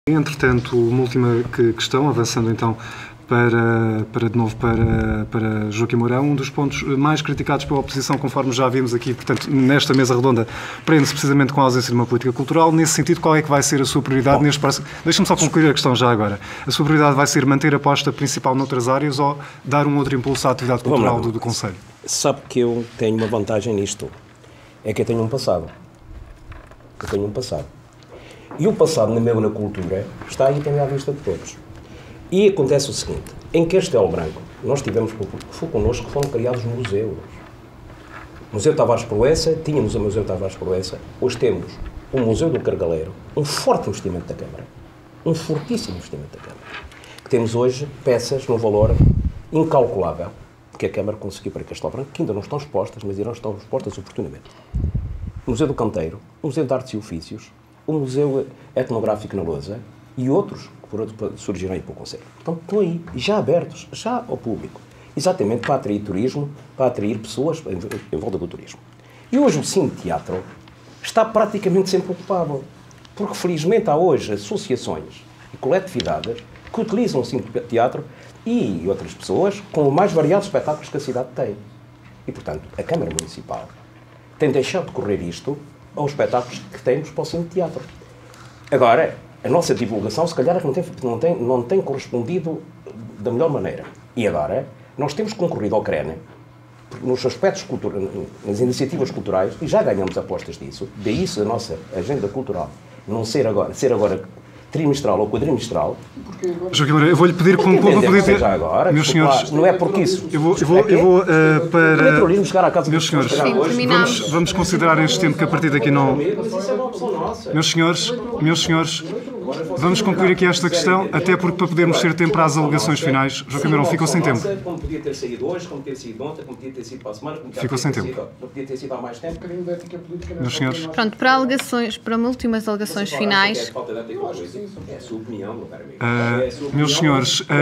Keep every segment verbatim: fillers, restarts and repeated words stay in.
Entretanto, uma última questão, avançando então para, para de novo para, para Joaquim Mourão, um dos pontos mais criticados pela oposição, conforme já vimos aqui, portanto, nesta mesa redonda, prende-se precisamente com a ausência de uma política cultural. Nesse sentido, qual é que vai ser a sua prioridade Bom, neste próximo... Deixa-me só concluir a questão já agora. A sua prioridade vai ser manter a aposta principal noutras áreas ou dar um outro impulso à atividade cultural do, do Conselho? Sabe que eu tenho uma vantagem nisto, é que eu tenho um passado. Eu tenho um passado. E o passado, na meu na cultura, está aí também à vista de todos. E acontece o seguinte, em Castelo Branco, nós tivemos, foi connosco que foram criados museus. O Museu Tavares Proença, tínhamos o Museu Tavares Proença, hoje temos o Museu do Cargaleiro, um forte investimento da Câmara, um fortíssimo investimento da Câmara, que temos hoje peças num valor incalculável que a Câmara conseguiu para Castelo Branco, que ainda não estão expostas, mas irão estar expostas oportunamente. O Museu do Canteiro, o Museu de Artes e Ofícios, o Museu Etnográfico na Lousa e outros que por outro surgirão aí para o Conselho. Portanto, estão aí, já abertos, já ao público. Exatamente para atrair turismo, para atrair pessoas em volta do turismo. E hoje o Cine Teatro está praticamente sempre ocupado, porque felizmente há hoje associações e coletividades que utilizam o Cine Teatro e outras pessoas com os mais variados espetáculos que a cidade tem. E, portanto, a Câmara Municipal tem deixado de correr isto aos espetáculos que temos para o Cine Teatro. Agora, a nossa divulgação, se calhar, não tem, não tem, não tem correspondido da melhor maneira. E agora, nós temos concorrido ao CRENE, nos aspectos culturais, nas iniciativas culturais, e já ganhamos apostas disso. Daí a nossa agenda cultural não ser agora, ser agora trimestral ou quadrimestral. Joaquim Mourão, eu vou-lhe pedir com um pouco de... já agora, meus senhores, lá, não é porque isso... Eu vou, eu vou, eu vou uh, para... chegar à casa meus senhores, vamos, vamos considerar este tempo que a partir daqui não... Meus senhores, meus senhores, vamos concluir aqui esta questão, até porque para podermos ter tempo para as alegações finais. Joaquim Mourão, ficou sem tempo. Como podia ter saído hoje, como podia ter sido ontem, como podia ter sido para a semana, como ficou sem tempo. Não podia ter sido há mais tempo. Meus senhores. Pronto, para alegações, para últimas alegações finais... É a sua opinião, meu caro amigo. Uh, meus senhores, uh,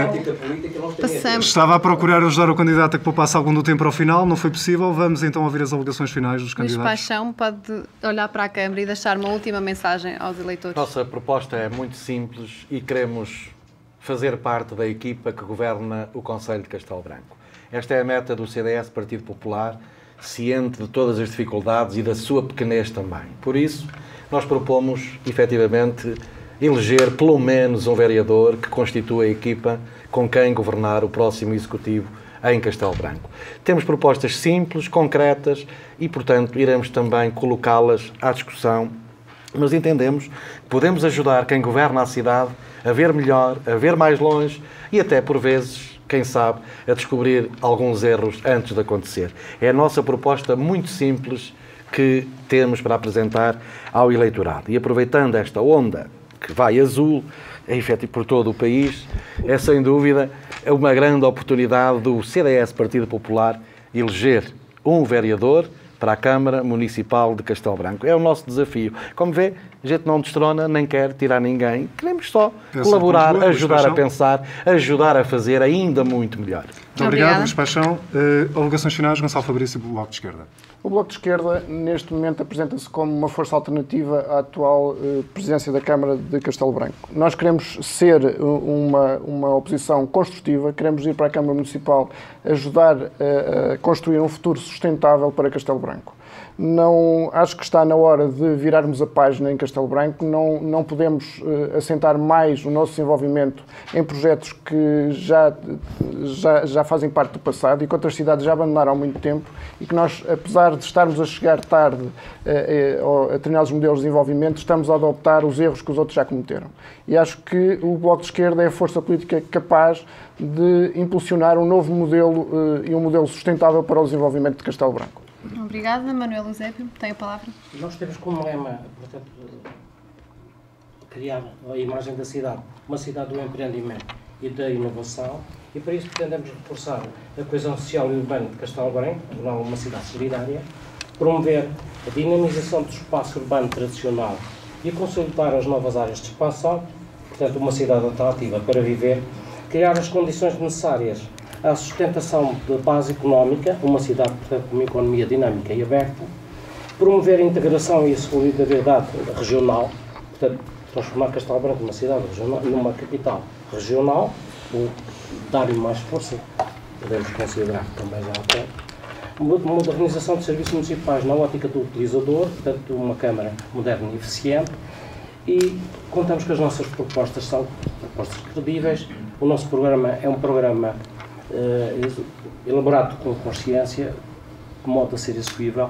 Passamos. Estava a procurar ajudar o candidato a que poupasse algum do tempo ao final, não foi possível. Vamos então ouvir as alegações finais dos candidatos. Luís Paixão pode olhar para a Câmara e deixar uma última mensagem aos eleitores. Nossa proposta é muito simples e queremos fazer parte da equipa que governa o Conselho de Castelo Branco. Esta é a meta do C D S, Partido Popular, ciente de todas as dificuldades e da sua pequenez também. Por isso, nós propomos, efetivamente, eleger pelo menos um vereador que constitua a equipa com quem governar o próximo Executivo em Castelo Branco. Temos propostas simples, concretas e, portanto, iremos também colocá-las à discussão, mas entendemos que podemos ajudar quem governa a cidade a ver melhor, a ver mais longe e até, por vezes, quem sabe, a descobrir alguns erros antes de acontecer. É a nossa proposta muito simples que temos para apresentar ao eleitorado. E aproveitando esta onda que vai azul, é efetivo por todo o país, é sem dúvida uma grande oportunidade do C D S Partido Popular eleger um vereador para a Câmara Municipal de Castelo Branco. É o nosso desafio. Como vê, a gente não destrona, nem quer tirar ninguém. Queremos só Essa colaborar, boa, ajudar a pensar, ajudar a fazer ainda muito melhor. Muito obrigado, Luís Paixão. Uh, alegações finais, Gonçalo Fabrício, do Bloco de Esquerda. O Bloco de Esquerda, neste momento, apresenta-se como uma força alternativa à atual uh, presidência da Câmara de Castelo Branco. Nós queremos ser uma, uma oposição construtiva, queremos ir para a Câmara Municipal ajudar a, a construir um futuro sustentável para Castelo Branco. Não, acho que está na hora de virarmos a página em Castelo Branco, não, não podemos uh, assentar mais o nosso desenvolvimento em projetos que já, já, já fazem parte do passado e que outras cidades já abandonaram há muito tempo e que nós, apesar de estarmos a chegar tarde uh, uh, a determinados modelos de desenvolvimento, estamos a adoptar os erros que os outros já cometeram. E acho que o Bloco de Esquerda é a força política capaz de impulsionar um novo modelo uh, e um modelo sustentável para o desenvolvimento de Castelo Branco. Obrigada. Manuel Eusébio, tem a palavra. Nós temos como lema, portanto, criar a imagem da cidade, uma cidade do empreendimento e da inovação, e para isso pretendemos reforçar a coesão social e urbana de Castelo Branco, torná-la uma cidade solidária, promover a dinamização do espaço urbano tradicional e consolidar as novas áreas de expansão, portanto, uma cidade atrativa para viver, criar as condições necessárias à sustentação da base económica, uma cidade, portanto, com uma economia dinâmica e aberta, promover a integração e a solidariedade regional, portanto, transformar Castelo Branco numa cidade regional, numa capital regional, ou dar-lhe mais força, podemos considerar também já até, uma modernização de serviços municipais na ótica do utilizador, portanto, uma Câmara moderna e eficiente, e contamos que as nossas propostas são propostas credíveis. O nosso programa é um programa eh, elaborado com consciência, de modo a ser execuível,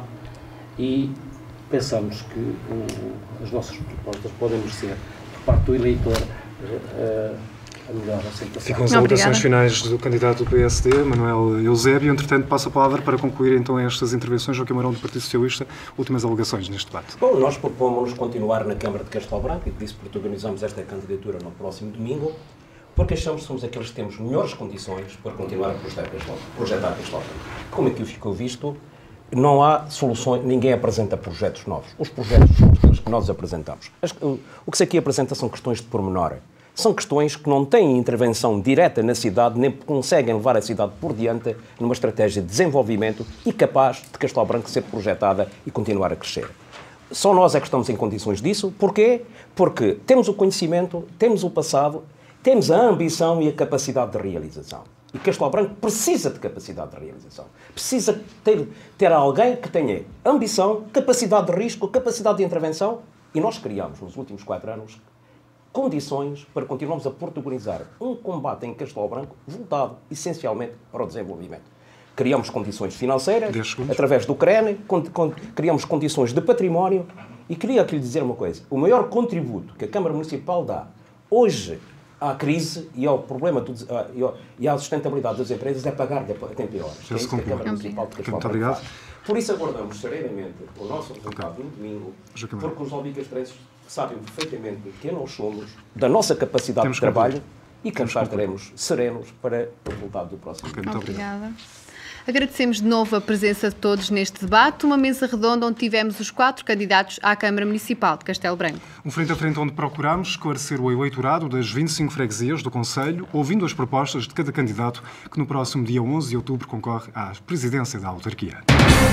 e pensamos que o, as nossas propostas podem merecer, por parte do eleitor, eh, a melhor aceitação. Ficam as alocações finais do candidato do P S D, Manuel Eusébio. Entretanto, passo a palavra para concluir então estas intervenções. Joaquim Mourão, do Partido Socialista, últimas alegações neste debate. Bom, nós propomos continuar na Câmara de Castelo Branco e por isso protagonizamos esta candidatura no próximo domingo, porque achamos que somos aqueles que temos melhores condições para continuar a projetar Castelo Branco. Como aqui ficou visto, não há soluções, ninguém apresenta projetos novos. Os projetos são aqueles que nós apresentamos. As, o que se aqui apresenta são questões de pormenor. São questões que não têm intervenção direta na cidade, nem conseguem levar a cidade por diante numa estratégia de desenvolvimento e capaz de Castelo Branco ser projetada e continuar a crescer. Só nós é que estamos em condições disso. Porquê? Porque temos o conhecimento, temos o passado, temos a ambição e a capacidade de realização. E Castelo Branco precisa de capacidade de realização. Precisa ter, ter alguém que tenha ambição, capacidade de risco, capacidade de intervenção. E nós criamos, nos últimos quatro anos, condições para continuarmos a protagonizar um combate em Castelo Branco voltado, essencialmente, para o desenvolvimento. Criamos condições financeiras, através do CREN, con con criamos condições de património, e queria aqui lhe dizer uma coisa. O maior contributo que a Câmara Municipal dá hoje à crise e ao problema do, uh, e à sustentabilidade das empresas é pagar a tempo e horas. É isso que a Câmara Municipal de Castelo Branco faz. Por isso aguardamos serenamente o nosso resultado okay. no domingo, porque os albicastrenses sabem perfeitamente quem nós somos, da nossa capacidade Temos de trabalho e que estaremos serenos para o resultado do próximo. Okay, muito Obrigada. Obrigado. Agradecemos de novo a presença de todos neste debate, uma mesa redonda onde tivemos os quatro candidatos à Câmara Municipal de Castelo Branco. Um frente a frente onde procurámos esclarecer o eleitorado das vinte e cinco freguesias do Conselho, ouvindo as propostas de cada candidato que no próximo dia onze de outubro concorre à presidência da autarquia.